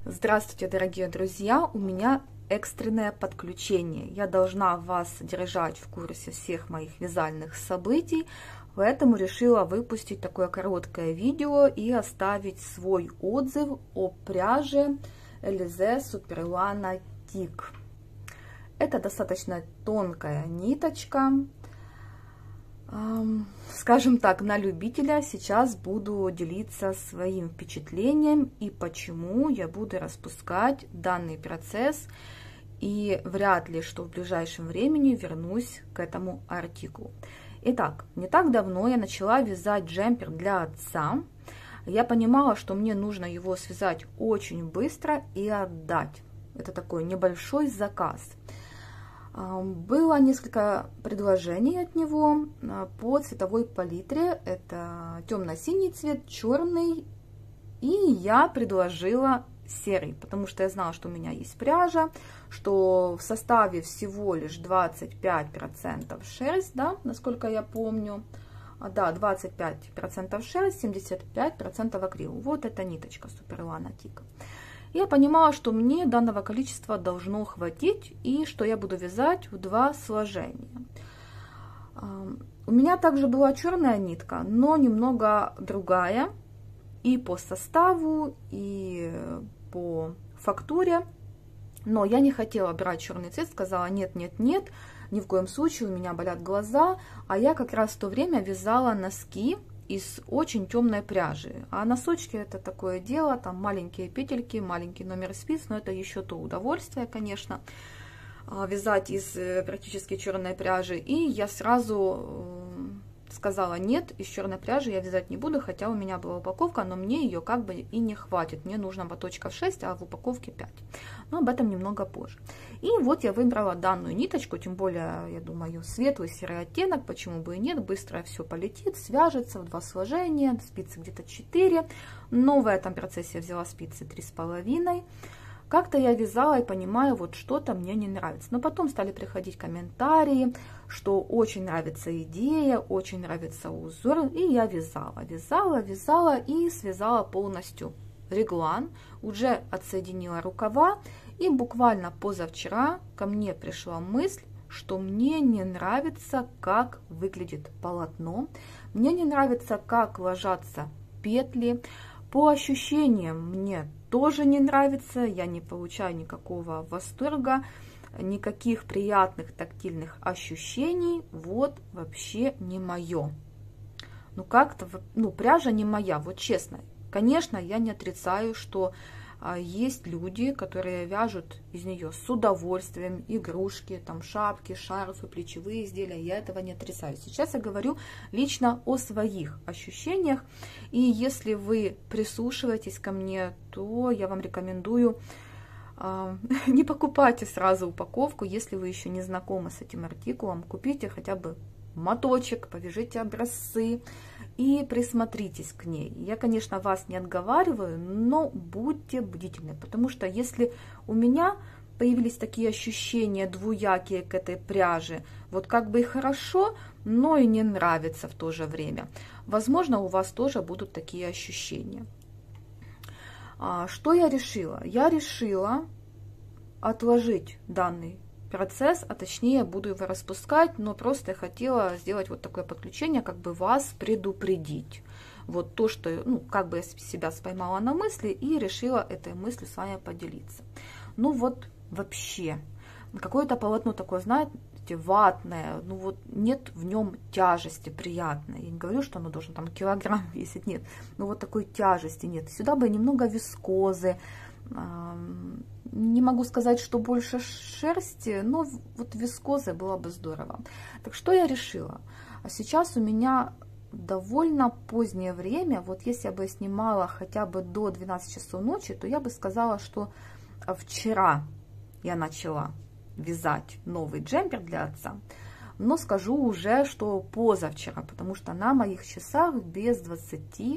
Здравствуйте, дорогие друзья! У меня экстренное подключение. Я должна вас держать в курсе всех моих вязальных событий, поэтому решила выпустить такое короткое видео и оставить свой отзыв о пряже Alize Superlana Teak. Это достаточно тонкая ниточка. Скажем так, на любителя. Сейчас буду делиться своим впечатлением и почему я буду распускать данный процесс, и вряд ли, что в ближайшем времени вернусь к этому артикулу. Итак, не так давно я начала вязать джемпер для отца. Я понимала, что мне нужно его связать очень быстро и отдать. Это такой небольшой заказ. Было несколько предложений от него по цветовой палитре. Это темно-синий цвет, черный. И я предложила серый, потому что я знала, что у меня есть пряжа, что в составе всего лишь 25% шерсть, да, насколько я помню. Да, 25% шерсть, 75% акрил. Вот эта ниточка Superlana Teak. Я понимала, что мне данного количества должно хватить и что я буду вязать в 2 сложения. У меня также была черная нитка, но немного другая и по составу, и по фактуре. Но я не хотела брать черный цвет, сказала нет, нет, нет, ни в коем случае, у меня болят глаза. А я как раз в то время вязала носки из очень темной пряжи. А носочки это такое дело, там маленькие петельки, маленький номер спиц, но это еще то удовольствие, конечно, вязать из практически черной пряжи. И я сразу сказала нет, из черной пряжи я вязать не буду, хотя у меня была упаковка, но мне ее как бы и не хватит. Мне нужно боточков 6, а в упаковке 5. Но об этом немного позже. И вот я выбрала данную ниточку, тем более, я думаю, светлый серый оттенок, почему бы и нет, быстро все полетит, свяжется в 2 сложения, спицы где-то 4. Но в этом процессе я взяла спицы 3,5. Как-то я вязала и понимаю, вот что-то мне не нравится. Но потом стали приходить комментарии, что очень нравится идея, очень нравится узор. И я вязала и связала полностью реглан. Уже отсоединила рукава. И буквально позавчера ко мне пришла мысль, что мне не нравится, как выглядит полотно. Мне не нравится, как ложатся петли. По ощущениям мне тоже не нравится, я не получаю никакого восторга, никаких приятных тактильных ощущений, вот вообще не мое. Ну как-то, пряжа не моя, вот честно. Конечно, я не отрицаю, что есть люди, которые вяжут из нее с удовольствием игрушки, там шапки, шарфы, плечевые изделия. Я этого не отрицаю. Сейчас я говорю лично о своих ощущениях. И если вы прислушиваетесь ко мне, то я вам рекомендую не покупайте сразу упаковку, если вы еще не знакомы с этим артикулом. Купите хотя бы моточек, повяжите образцы и присмотритесь к ней. Я, конечно, вас не отговариваю, но будьте бдительны, потому что если у меня появились такие ощущения двуякие к этой пряже, вот как бы и хорошо, но и не нравится в то же время, возможно, у вас тоже будут такие ощущения. Что я решила? Я решила отложить данный процесс, а точнее буду его распускать, но просто я хотела сделать вот такое подключение, как бы вас предупредить. Вот то, что, как бы я себя споймала на мысли и решила этой мыслью с вами поделиться. Ну вот вообще, какое-то полотно такое, знаете, ватное, вот нет в нем тяжести приятной. Я не говорю, что оно должно там килограмм весить, нет, но вот такой тяжести нет. Сюда бы немного вискозы. Не могу сказать, что больше шерсти, но вот вискозы было бы здорово. Так что я решила? Сейчас у меня довольно позднее время. Вот если я бы снимала хотя бы до 12 часов ночи, то я бы сказала, что вчера я начала вязать новый джемпер для отца. Но скажу уже, что позавчера, потому что на моих часах без 23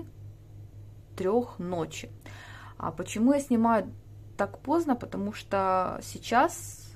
ночи. А почему я снимаю так поздно? Потому что сейчас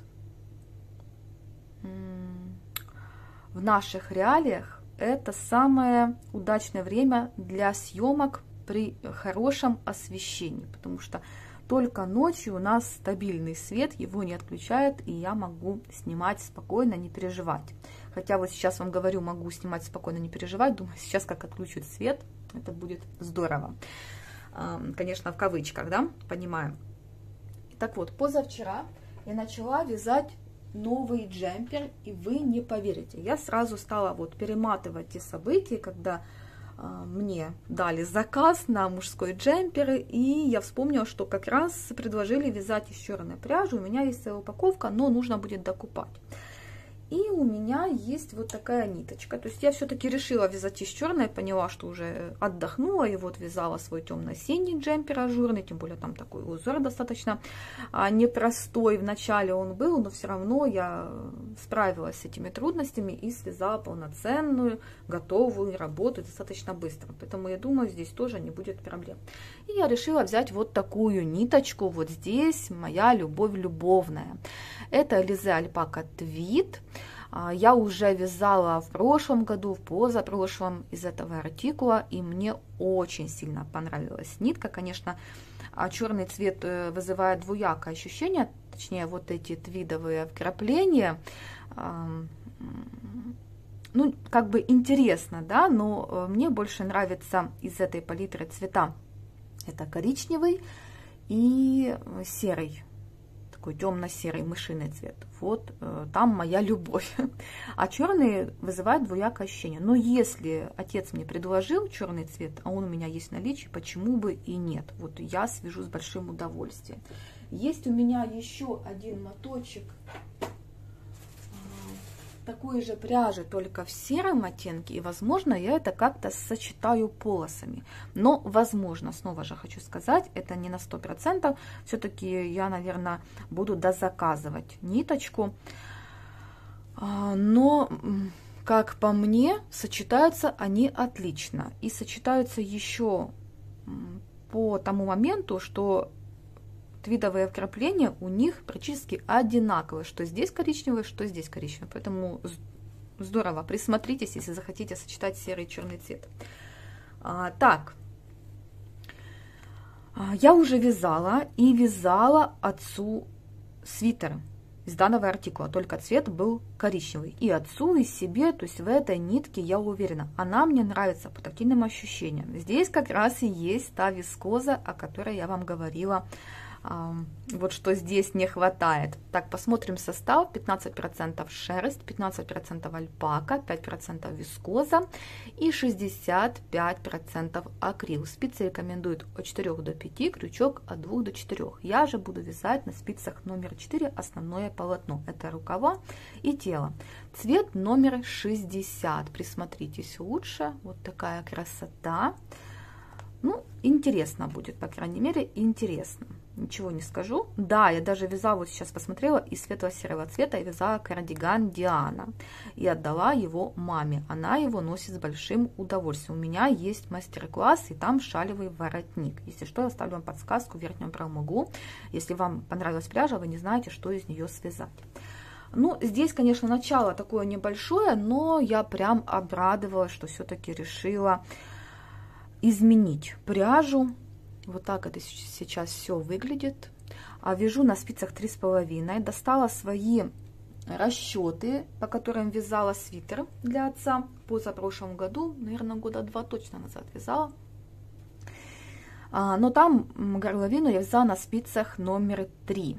в наших реалиях это самое удачное время для съемок при хорошем освещении, потому что только ночью у нас стабильный свет, его не отключают, и я могу снимать спокойно, не переживать. Хотя вот сейчас вам говорю, могу снимать спокойно, не переживать. Думаю, сейчас как отключат свет, это будет здорово. Конечно, в кавычках, да, понимаю. Так вот, позавчера я начала вязать новый джемпер, и вы не поверите. Я сразу стала вот перематывать те события, когда мне дали заказ на мужской джемпер, и я вспомнила, что как раз предложили вязать из черной пряжи. У меня есть целая упаковка, но нужно будет докупать. И у меня есть вот такая ниточка. То есть я все-таки решила вязать из черной, поняла, что уже отдохнула, и вот вязала свой темно-синий джемпер ажурный, тем более там такой узор достаточно непростой. Вначале он был, но все равно я справилась с этими трудностями и связала полноценную, готовую работу достаточно быстро. Поэтому я думаю, здесь тоже не будет проблем. И я решила взять вот такую ниточку. Вот здесь моя любовь любовная. Это Alize Alpaca Tweed. Я уже вязала в прошлом году, в позапрошлом из этого артикула, и мне очень сильно понравилась нитка. Конечно, черный цвет вызывает двуякое ощущение, точнее, вот эти твидовые вкрапления. Ну, как бы интересно, да, но мне больше нравится из этой палитры цвета. Это коричневый и серый. Такой темно-серый мышиный цвет. Вот там моя любовь. А черный вызывает двоякое ощущение. Но если отец мне предложил черный цвет, а он у меня есть в наличии, почему бы и нет? Вот я свяжу с большим удовольствием. Есть у меня еще один моточек такой же пряжи, только в сером оттенке, и возможно я это как-то сочетаю полосами, но возможно, снова же хочу сказать, это не на 100%, все-таки я, наверное, буду дозаказывать ниточку, но как по мне, сочетаются они отлично, и сочетаются еще по тому моменту, что твидовые вкрапления у них практически одинаковые, что здесь коричневый, что здесь коричневый. Поэтому здорово, присмотритесь, если захотите сочетать серый и черный цвет. Так, я уже вязала и вязала отцу свитер из данного артикула, только цвет был коричневый. И отцу, и себе, то есть в этой нитке я уверена, она мне нравится по тактильным ощущениям. Здесь как раз и есть та вискоза, о которой я вам говорила. Вот что здесь не хватает. Так, посмотрим состав. 15% шерсть, 15% альпака, 5% вискоза и 65% акрил. Спицы рекомендуют от 4 до 5, крючок от 2 до 4. Я же буду вязать на спицах номер 4 основное полотно. Это рукава и тело. Цвет номер 60. Присмотритесь лучше. Вот такая красота. Ну, интересно будет, по крайней мере, интересно. Ничего не скажу. Да, я даже вязала, вот сейчас посмотрела, из светло-серого цвета я вязала кардиган Диана. И отдала его маме. Она его носит с большим удовольствием. У меня есть мастер-класс, и там шалевый воротник. Если что, я оставлю вам подсказку в верхнем правом углу. Если вам понравилась пряжа, вы не знаете, что из нее связать. Ну, здесь, конечно, начало такое небольшое, но я прям обрадовалась, что все-таки решила изменить пряжу. Вот так это сейчас все выглядит. Вяжу на спицах 3,5. Достала свои расчеты, по которым вязала свитер для отца позапрошлом году. Наверное, года 2 точно назад вязала. Но там горловину я вязала на спицах номер 3.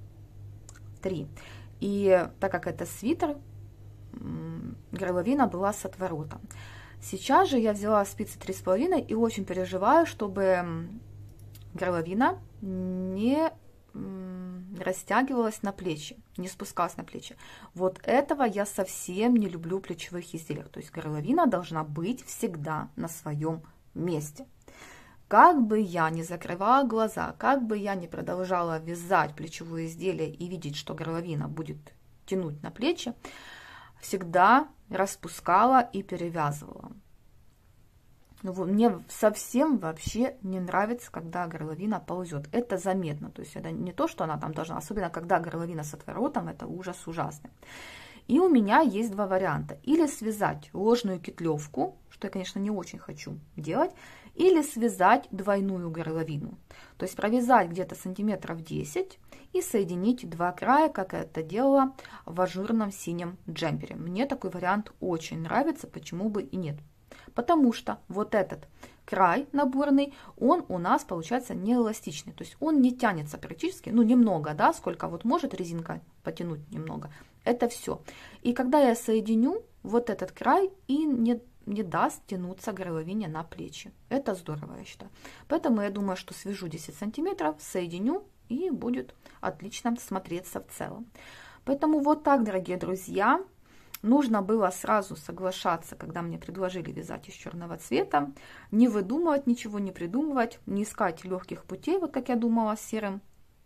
И так как это свитер, горловина была с отворотом. Сейчас же я взяла спицы 3,5 и очень переживаю, чтобы горловина не растягивалась на плечи, не спускалась на плечи. Вот этого я совсем не люблю в плечевых изделиях. То есть горловина должна быть всегда на своем месте. Как бы я ни закрывала глаза, как бы я ни продолжала вязать плечевое изделие и видеть, что горловина будет тянуть на плечи, всегда распускала и перевязывала. Мне совсем вообще не нравится, когда горловина ползет. Это заметно. То есть это не то, что она там должна, особенно когда горловина с отворотом, это ужас ужасный. И у меня есть два варианта. Или связать ложную петлевку, что я, конечно, не очень хочу делать, или связать двойную горловину. То есть провязать где-то сантиметров 10 и соединить два края, как я это делала в ажурном синем джемпере. Мне такой вариант очень нравится, почему бы и нет. Потому что вот этот край наборный, он у нас получается не эластичный, то есть он не тянется практически, ну немного, да, сколько вот может резинка потянуть немного, это все. И когда я соединю, вот этот край и не даст тянуться горловине на плечи. Это здорово, я считаю. Поэтому я думаю, что свяжу 10 сантиметров, соединю и будет отлично смотреться в целом. Поэтому вот так, дорогие друзья. Нужно было сразу соглашаться, когда мне предложили вязать из черного цвета, не выдумывать ничего, не придумывать, не искать легких путей, вот как я думала, с серым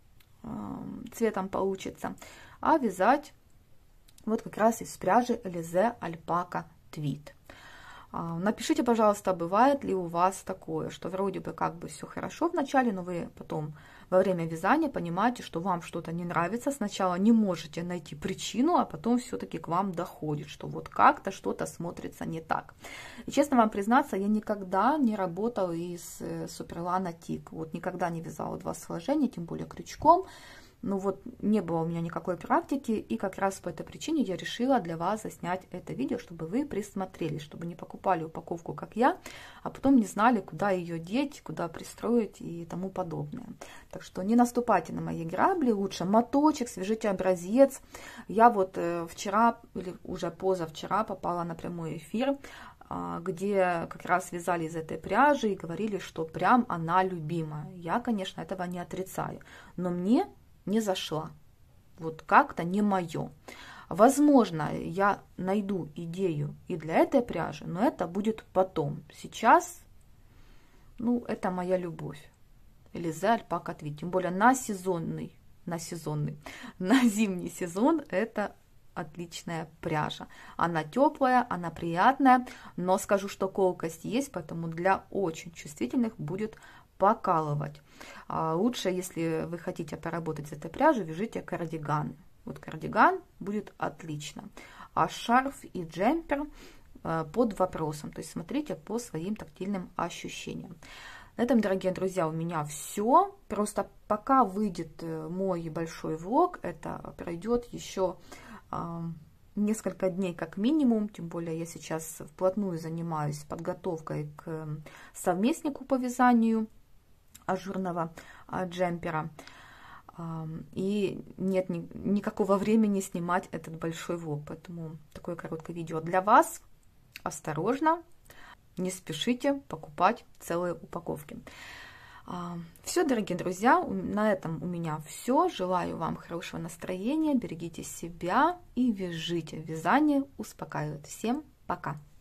цветом получится, а вязать вот как раз из пряжи Alize Alpaca Tweed. Напишите, пожалуйста, бывает ли у вас такое, что вроде бы как бы все хорошо в начале, но вы потом во время вязания понимаете, что вам что-то не нравится. Сначала не можете найти причину, а потом все-таки к вам доходит, что вот как-то что-то смотрится не так. И честно вам признаться, я никогда не работала из Суперлана Тик. Вот никогда не вязала два сложения, тем более крючком. Ну вот не было у меня никакой практики, и как раз по этой причине я решила для вас заснять это видео, чтобы вы присмотрелись, чтобы не покупали упаковку, как я, а потом не знали, куда ее деть, куда пристроить и тому подобное. Так что не наступайте на мои грабли, лучше моточек, свяжите образец. Я вот вчера или уже позавчера попала на прямой эфир, где как раз вязали из этой пряжи и говорили, что прям она любимая. Я, конечно, этого не отрицаю, но мне не зашла. Вот как-то не мое. Возможно, я найду идею и для этой пряжи, но это будет потом. Сейчас, ну, это моя любовь. Alize Alpaca Tweed. Тем более на зимний сезон это отличная пряжа. Она теплая, она приятная, но скажу, что колкость есть, поэтому для очень чувствительных будет покалывать. Лучше, если вы хотите поработать с этой пряжей, вяжите кардиган. Вот кардиган будет отлично. А шарф и джемпер под вопросом. То есть смотрите по своим тактильным ощущениям. На этом, дорогие друзья, у меня все. Просто пока выйдет мой большой влог, это пройдет еще несколько дней как минимум, тем более я сейчас вплотную занимаюсь подготовкой к совместнику по вязанию ажурного джемпера. И нет никакого времени снимать этот большой влог, поэтому такое короткое видео для вас. Осторожно, не спешите покупать целые упаковки. Все, дорогие друзья, на этом у меня все. Желаю вам хорошего настроения, берегите себя и вяжите. Вязание успокаивает. Всем пока!